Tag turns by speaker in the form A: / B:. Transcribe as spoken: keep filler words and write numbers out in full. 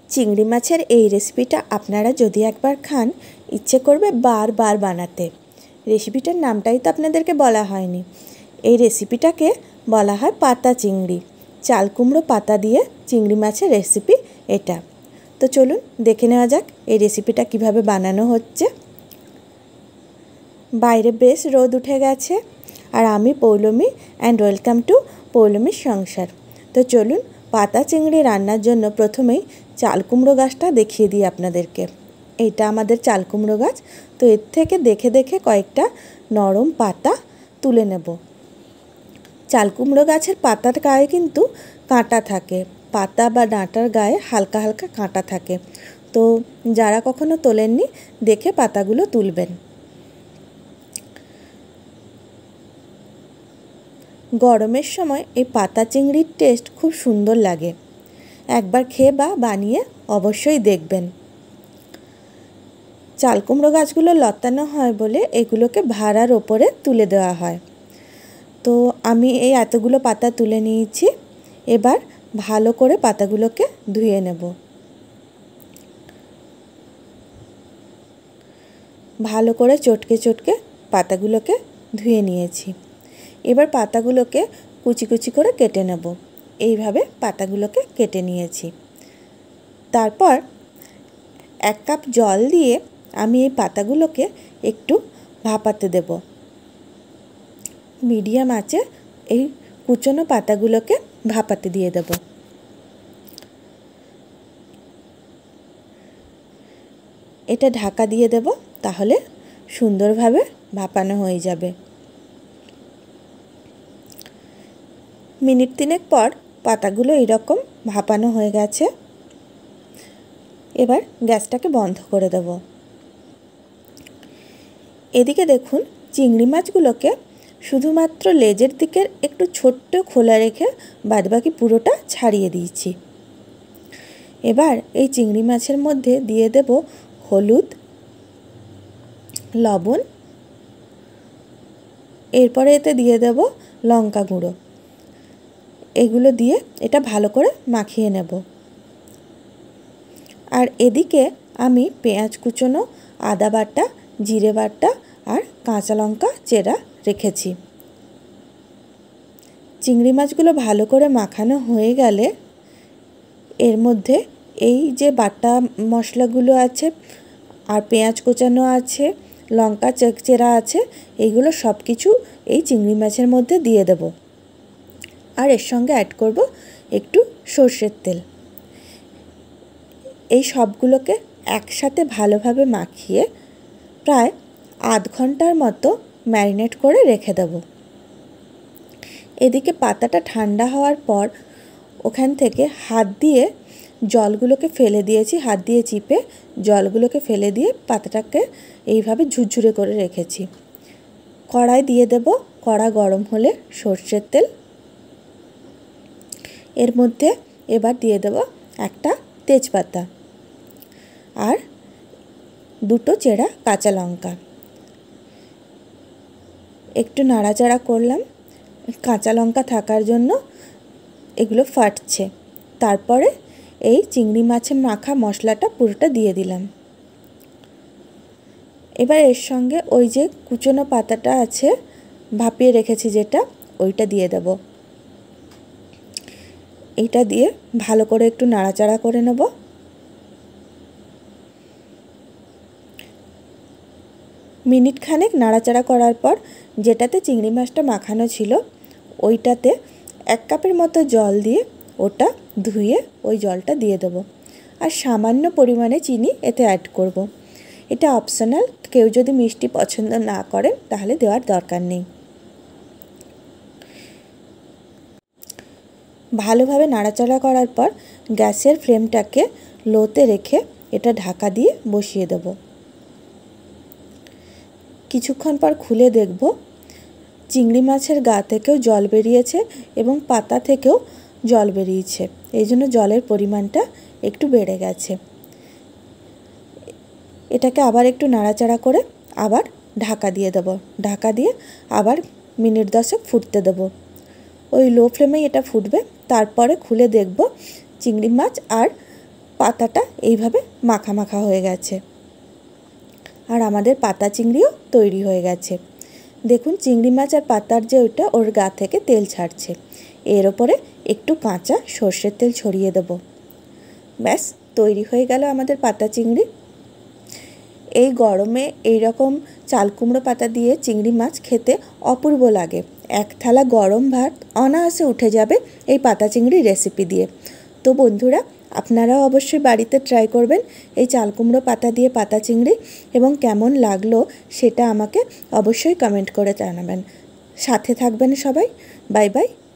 A: চিংড়ি মাছের এই রেসিপিটা আপনারা যদি একবার খান ইচ্ছে করবে বারবার বানাতে। রেসিপিটার নামটাই তো আপনাদেরকে বলা হয়নি। এই রেসিপিটাকে বলা হয় পাতা চিংড়ি, চাল কুমড়ো পাতা দিয়ে চিংড়ি মাছের রেসিপি এটা। তো চলুন দেখে নেওয়া যাক এই রেসিপিটা কিভাবে বানানো হচ্ছে। বাইরে বেশ রোদ উঠে গেছে আর আমি পৌলমী অ্যান্ড ওয়েলকাম টু পৌলমীর সংসার। তো চলুন পাতা চিংড়ি রান্নার জন্য প্রথমেই চাল কুমড়ো গাছটা দেখিয়ে দিই আপনাদেরকে। এইটা আমাদের চাল কুমড়ো গাছ। তো এর থেকে দেখে দেখে কয়েকটা নরম পাতা তুলে নেব। চাল কুমড়ো গাছের পাতার গায়ে কিন্তু কাঁটা থাকে, পাতা বা ডাঁটার গায়ে হালকা হালকা কাঁটা থাকে। তো যারা কখনো তোলেননি দেখে পাতাগুলো তুলবেন। গরমের সময় এই পাতা চিংড়ির টেস্ট খুব সুন্দর লাগে। একবার খেয়ে বা বানিয়ে অবশ্যই দেখবেন। চাল কুমড়ো গাছগুলো লতানো হয় বলে এগুলোকে ভাড়ার ওপরে তুলে দেওয়া হয়। তো আমি এই এতগুলো পাতা তুলে নিয়েছি। এবার ভালো করে পাতাগুলোকে ধুয়ে নেব। ভালো করে চটকে চটকে পাতাগুলোকে ধুয়ে নিয়েছি। এবার পাতাগুলোকে কুচি কুচি করে কেটে নেব। এইভাবে পাতাগুলোকে কেটে নিয়েছি। তারপর এক কাপ জল দিয়ে আমি এই পাতাগুলোকে একটু ভাপাতে দেব। মিডিয়াম আঁচে এই কুচনো পাতাগুলোকে ভাপাতে দিয়ে দেব। এটা ঢাকা দিয়ে দেব, তাহলে সুন্দরভাবে ভাপানো হয়ে যাবে। মিনিট তিনেক পর পাতাগুলো এরকম ভাপানো হয়ে গেছে। এবার গ্যাসটাকে বন্ধ করে দেব। এদিকে দেখুন চিংড়ি মাছগুলোকে শুধুমাত্র লেজের দিকের একটু ছোট্ট খোলা রেখে বাদবাকি পুরোটা ছাড়িয়ে দিয়েছি। এবার এই চিংড়ি মাছের মধ্যে দিয়ে দেব হলুদ, লবণ, এরপরে এতে দিয়ে দেব লঙ্কা গুঁড়ো। এগুলো দিয়ে এটা ভালো করে মাখিয়ে নেব। আর এদিকে আমি পেঁয়াজ কুচনো, আদা বাটা, জিরে বাটা আর কাঁচা লঙ্কা চেরা রেখেছি। চিংড়ি মাছগুলো ভালো করে মাখানো হয়ে গেলে এর মধ্যে এই যে বাটা মশলাগুলো আছে আর পেঁয়াজ কুচানো আছে, লঙ্কা চেরা আছে, এইগুলো সব কিছু এই চিংড়ি মাছের মধ্যে দিয়ে দেব। আর এর সঙ্গে অ্যাড করব একটু সর্ষের তেল। এই সবগুলোকে একসাথে ভালোভাবে মাখিয়ে প্রায় আধ ঘন্টার মতো ম্যারিনেট করে রেখে দেব। এদিকে পাতাটা ঠান্ডা হওয়ার পর ওখান থেকে হাত দিয়ে জলগুলোকে ফেলে দিয়েছি। হাত দিয়ে চিপে জলগুলোকে ফেলে দিয়ে পাতাটাকে এইভাবে ঝুরঝুরে করে রেখেছি। কড়াই দিয়ে দেব। কড়া গরম হলে সর্ষের তেল, এর মধ্যে এবার দিয়ে দেব একটা তেজপাতা আর দুটো চেরা কাঁচা লঙ্কা। একটু নাড়াচাড়া করলাম, কাঁচা লঙ্কা থাকার জন্য এগুলো ফাটছে। তারপরে এই চিংড়ি মাছের মাখা মশলাটা পুরোটা দিয়ে দিলাম। এবার এর সঙ্গে ওই যে কুচনো পাতাটা আছে ভাপিয়ে রেখেছি যেটা, ওইটা দিয়ে দেব। এটা দিয়ে ভালো করে একটু নাড়াচাড়া করে নেব। মিনিট খানেক নাড়াচাড়া করার পর যেটাতে চিংড়ি মাছটা মাখানো ছিল ওইটাতে এক কাপের মতো জল দিয়ে ওটা ধুয়ে ওই জলটা দিয়ে দেব। আর সামান্য পরিমাণে চিনি এতে অ্যাড করব। এটা অপশনাল, কেউ যদি মিষ্টি পছন্দ না করেন তাহলে দেওয়ার দরকার নেই। ভালোভাবে নাড়াচাড়া করার পর গ্যাসের ফ্লেমটাকে লোতে রেখে এটা ঢাকা দিয়ে বসিয়ে দেব। কিছুক্ষণ পর খুলে দেখব চিংড়ি মাছের গা থেকেও জল বেরিয়েছে এবং পাতা থেকেও জল বেরিয়েছে। এই জন্য জলের পরিমাণটা একটু বেড়ে গেছে। এটাকে আবার একটু নাড়াচাড়া করে আবার ঢাকা দিয়ে দেব। ঢাকা দিয়ে আবার মিনিট দশেক ফুটতে দেব। ওই লো ফ্লেমেই এটা ফুটবে। তারপরে খুলে দেখব চিংড়ি মাছ আর পাতাটা এইভাবে মাখা মাখা হয়ে গেছে। আর আমাদের পাতা চিংড়িও তৈরি হয়ে গেছে। দেখুন চিংড়ি মাছ আর পাতার যে ওইটা ওর গা থেকে তেল ছাড়ছে। এর ওপরে একটু কাঁচা সর্ষের তেল ছড়িয়ে দেব। ব্যাস তৈরি হয়ে গেল আমাদের পাতা চিংড়ি। এই গরমে এই রকম চাল কুমড়ো পাতা দিয়ে চিংড়ি মাছ খেতে অপূর্ব লাগে। এক থালা গরম ভাত অনায়াসে উঠে যাবে এই পাতা চিংড়ি রেসিপি দিয়ে। তো বন্ধুরা, আপনারাও অবশ্যই বাড়িতে ট্রাই করবেন এই চাল কুমড়ো পাতা দিয়ে পাতা চিংড়ি, এবং কেমন লাগলো সেটা আমাকে অবশ্যই কমেন্ট করে জানাবেন। সাথে থাকবেন সবাই। Bye by.